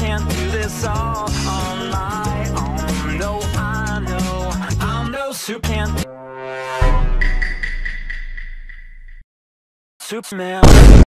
can't do this all on my own. No, I know I'm no Superman.